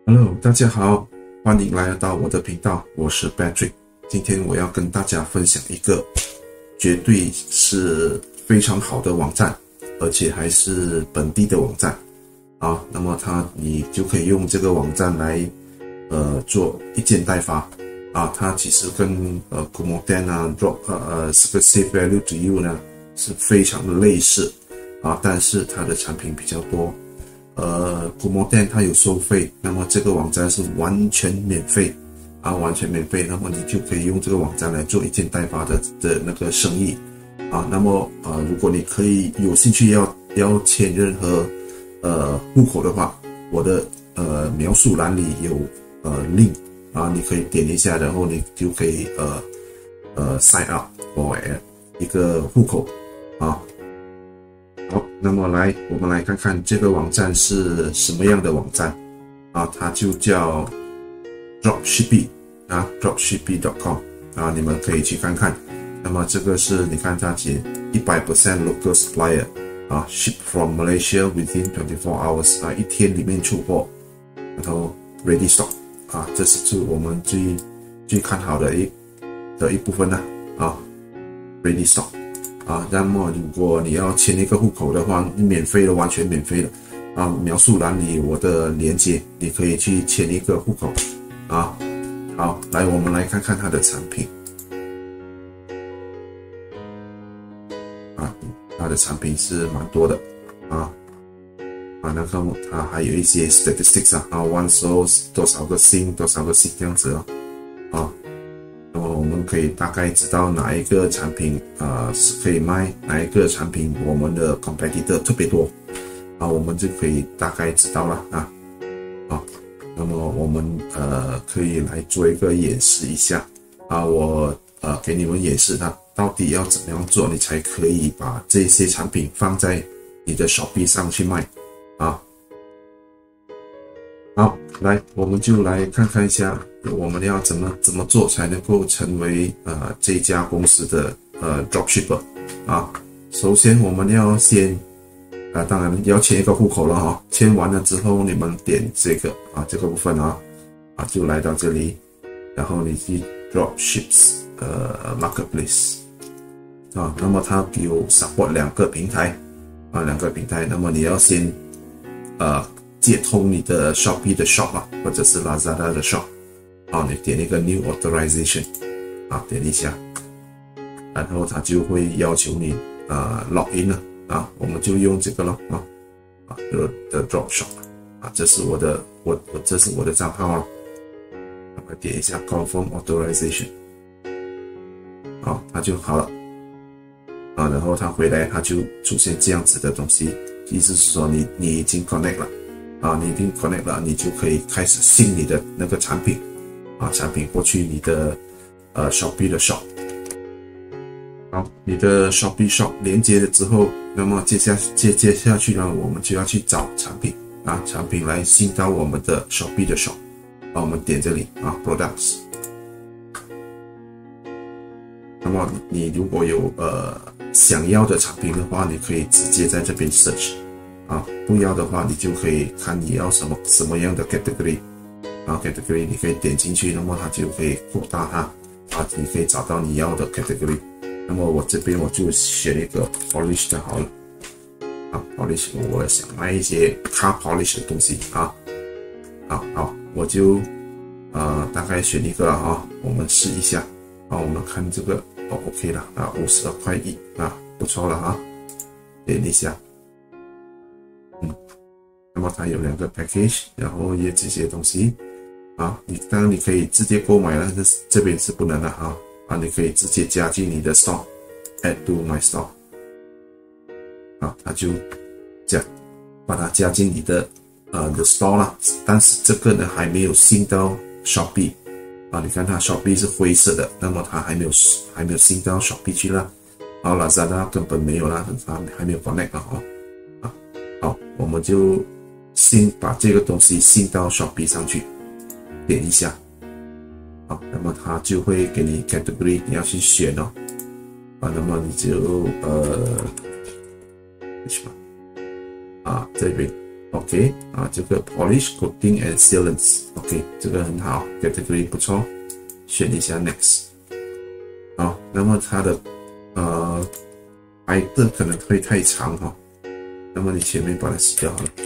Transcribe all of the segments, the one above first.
Hello，大家好，欢迎来到我的频道，我是 Patrick。今天我要跟大家分享一个绝对是非常好的网站，而且还是本地的网站啊。那么你就可以用这个网站来做一件代发啊。它其实跟Kumoten 啊 Specific Value to You 呢是非常的类似啊，但是它的产品比较多。Kumoten 它有收费，那么这个网站是完全免费啊，完全免费。那么你就可以用这个网站来做一件代发的那个生意啊。那么如果你可以有兴趣要签任何户口的话，我的描述栏里有link 啊，你可以点一下，然后你就可以sign up for 一个户口啊。好，那么我们来看看这个网站是什么样的网站啊？它就叫 Dropshipping 啊 ，Dropshipping.com 啊，你们可以去看看。那么这个是你看它写100% local supplier 啊 ，ship from Malaysia within 24 hours 啊，一天里面出货，然后 ready stock 啊，这是我们最看好的一部分呢啊 ，ready stock。啊，那么如果你要签一个户口的话，免费的，完全免费的啊！描述栏里我的连接，你可以去签一个户口啊。好，我们来看看它的产品啊，它的产品是蛮多的啊，那个它还有一些 statistics 啊，one source 多少个星这样子啊。那么我们可以大概知道哪一个产品是可以卖，哪一个产品我们的 competitor 特别多啊，我们就可以大概知道了啊。那么我们可以来做一个演示一下啊，我给你们演示它到底要怎么样做，你才可以把这些产品放在你的 Shopee 上去卖啊。好，我们就来看看一下，我们要怎么做才能够成为这家公司的dropshipper 啊。首先我们要先当然要签一个户口了哈。签完了之后，你们点这个部分就来到这里，然后你去 dropships marketplace 啊。那么它有 support 两个平台。那么你要先接通你的 Shopee 的 shop 或者是 Lazada 的 shop 你点一个 New Authorization 点一下，然后它就会要求你login 了我们就用这个了的 Drop Shop 这是我的账号我点一下 Confirm Authorization 它就好了然后它回来它就出现这样子的东西，意思是说你已经 connect 了你已经 connect 了，你就可以开始信你的那个产品过去你的Shopee 的 shop。好，你的 Shopee shop 连接了之后，那么接下去呢，我们就要去找产品产品来信到我们的 Shopee 的 shop。我们点这里Products。那么你如果有想要的产品的话，你可以直接在这边 search。不要的话，你就可以看你要什么样的 category category 你可以点进去，那么它就可以扩大它你可以找到你要的 category。那么我这边我就选一个 polish 的好了polish 我想卖一些 car polish 的东西好，我就大概选一个了我们试一下我们看这个OK 了52块1不错了点一下。那么它有2个 package， 然后也这些东西当然你可以直接购买了，这边是不能的你可以直接加进你的 store add to my store 它就这样把它加进你的store 了，但是这个呢还没有信到 Shopee 你看它 Shopee 是灰色的，那么它还没有信到 Shopee 去了Lazada 根本没有了，它还没有 connect 好，我们就把这个东西信到 Shopee 上去，点一下那么它就会给你 category 你要去选那么你就这边 OK 啊，这个 polish coating and sealants OK 这个很好 ，category 不错，选一下 next。好，那么它的白的可能会太长哈，那么你前面把它洗掉好了。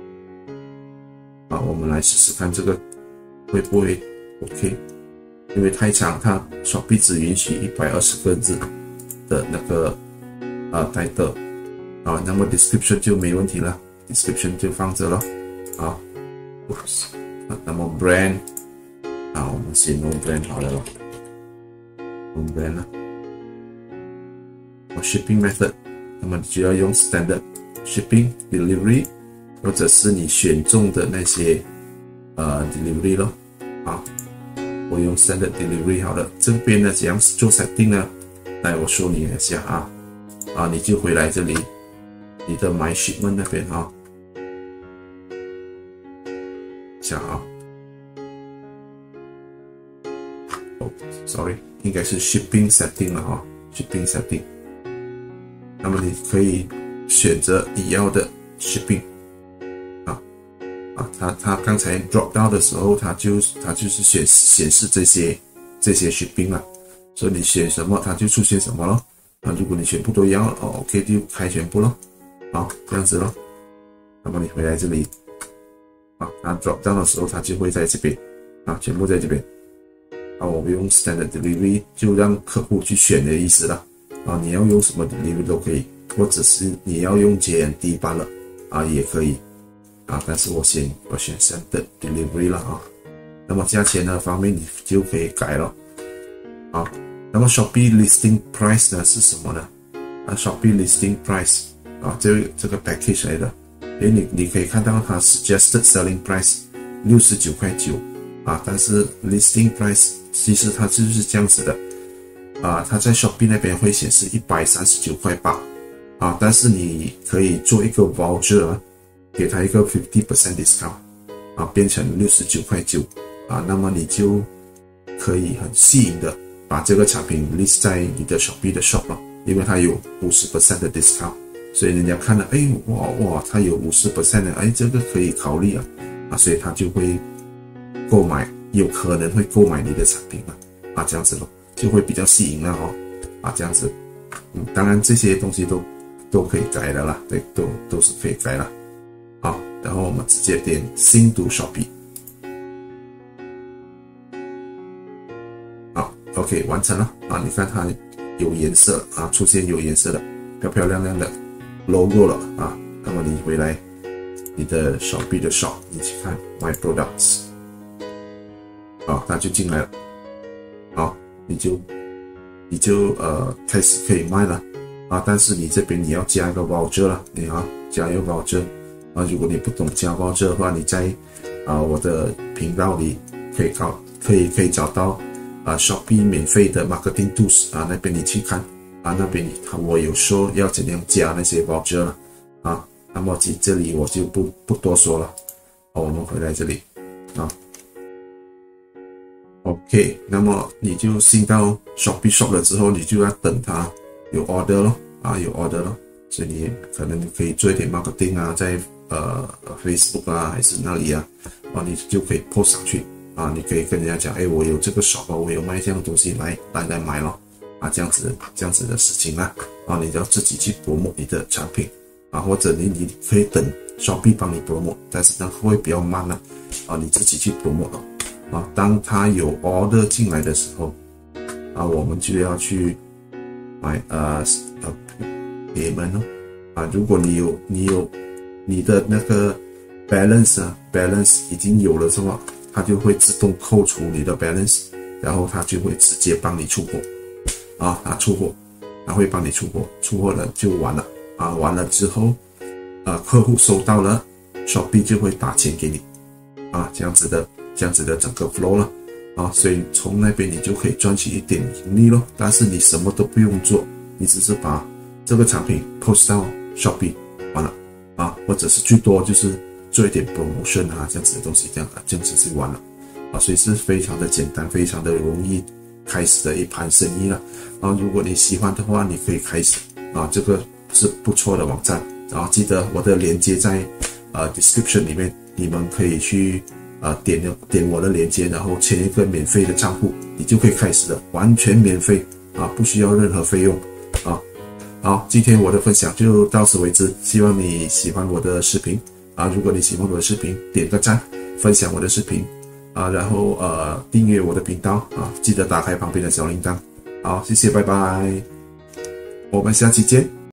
好，我们来试试看这个会不会 OK， 因为太长，它Shopee只允许120个字的那个title， 啊，那么 description 就没问题了 ，description 就放着了，好，那么 brand， 啊，我们写 no brand 好了咯 ，no brand 了。shipping method， 那么你就要用 standard shipping delivery， 或者是你选中的那些delivery 咯，啊，我用 standard delivery 好了。这边呢怎样做 setting 呢？来，我说你一下啊，你就回来这里，你的 my shipment 那边啊，想啊，哦 ，sorry， 应该是 shipping setting 了哈 ，shipping setting。那么你可以选择你要的 shipping， 它刚才 drop down 的时候，它就是显示这些 shipping 了，所以你选什么它就出现什么咯。如果你全部都要，OK 就开全部咯，好，这样子咯。那么你回来这里，它 drop down 的时候，它就会在这边，全部在这边。我们用 standard delivery 就让客户去选的意思了。你要用什么 delivery 都可以，或者是你要用 JNT 罢了，也可以，但是我选 standard delivery 了那么价钱的方面你就可以改了，那么 Shopee listing price 呢是什么呢？Shopee listing price 这个 package 来的，你可以看到它 suggested selling price 69.9块但是 listing price 其实它就是这样子的。它在 Shopee 那边会显示139.8块但是你可以做一个 voucher， 给它一个 50% discount， 变成69.9块那么你就可以很吸引的把这个产品 list 在你的 Shopee 的 shop 了，因为它有 50% 的 discount， 所以人家看了，哇，它有 50% 的，这个可以考虑所以他就会购买，有可能会购买你的产品这样子咯。就会比较吸引了这样子，当然这些东西都可以改的啦，对，都是可以改了，然后我们直接点新读 Shopee， OK 完成了你看它有颜色出现有颜色的漂漂亮亮的 logo 了那么你回来你的 Shopee 的 shop， 你去看 My Products， 它就进来了，你就开始可以卖了但是你这边你要加一个 voucher 了，你要加一个 voucher如果你不懂加 voucher 的话，你在我的频道里可以找到Shopee 免费的 marketing tools 那边你去看那边我有说要怎样加那些 voucher 了那么这里我就不多说了我们回来这里OK， 那么你就进到 Shopee Shop 了之后，你就要等它有 order 咯有 order 咯，所以你可能可以做一点 marketing在Facebook 还是那里你就可以 post 上去你可以跟人家讲，我有这个 shop 我有卖这样的东西来买咯这样子的事情你就要自己去 promote 你的产品或者你可以等 Shopee 帮你 promote， 但是呢会比较慢你自己去 promote 咯当它有 order 进来的时候我们就要去买payment 如果你有你的那个 balance 已经有了之后，它就会自动扣除你的 balance， 然后它就会直接帮你出货出货，它会帮你出货了就完了完了之后客户收到了 Shopee 就会打钱给你这样子的整个 flow 了所以从那边你就可以赚取一点盈利咯，但是你什么都不用做，你只是把这个产品 post 到 Shopee 完了或者是最多就是做一点 promotion 这样子的东西，这样子就完了所以是非常的简单，非常的容易开始的一盘生意了如果你喜欢的话，你可以开始这个是不错的网站记得我的链接在 description 里面，你们可以去点我的链接，然后签一个免费的账户，你就可以开始了，完全免费不需要任何费用好，今天我的分享就到此为止，希望你喜欢我的视频如果你喜欢我的视频，点个赞，分享我的视频然后订阅我的频道记得打开旁边的小铃铛。好，谢谢，拜拜，我们下期见。